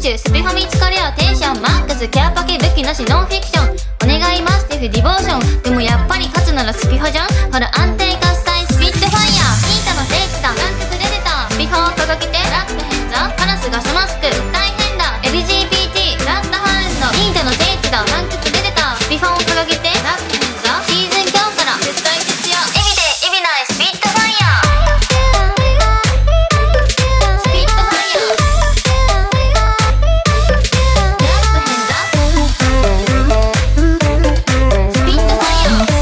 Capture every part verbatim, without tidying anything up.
中スピファミ疲れよテンションマックスキャーパケ武器なしノンフィクションお願いマスティフディボーションでもやっぱり勝つならスピファじゃんほら安定喝采スピットファイヤーニータの聖地だランクプレデタースピファを掲げてラップヘンザカラスガスマスク大変だ エルジービーティー ブラッドハウンドニータの聖地だランクプレデタースピファを掲げてラップヘンザシーズン今日から絶対徹夜エビでエビないスピットファイヤースピットファイヤーラップヘンザスピットファイヤー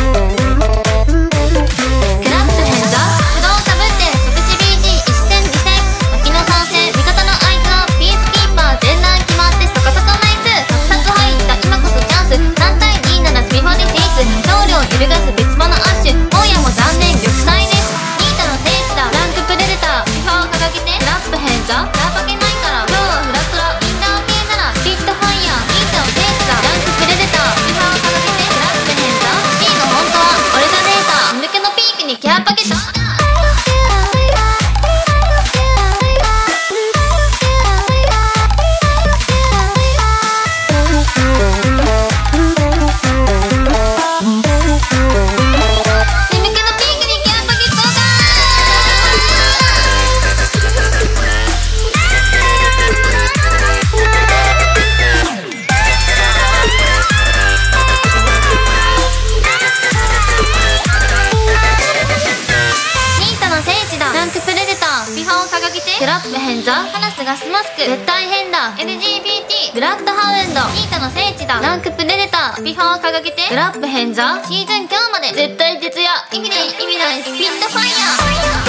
クラップヘンザ不動かぶって即死 ビージー 一戦二戦牧野参戦味方の相手のピースキーパー全乱決まってそこそこナイスサクサク入った今こそチャンスさん対にならスピファでフェイス勝利を揺るがす別物アッシュ大家も残念玉砕ですニータの聖地だランクプレデタースピファを掲げてラップヘンザラーパケないから今日はフラフラインナー系ならスピットファイヤーニータの聖地だランクプレデタースピファを掲げてラップヘンザ C の本当は俺だデータ抜けのピークにキャーパケどうだクラップヘンザカラスガスマスク絶対変だ エルジービーティー ブラッドハウンドニータの聖地だランクプレデタースピファを掲げてクラップヘンザシーズン今日まで絶対徹夜意味ない意味ないスピットファイヤー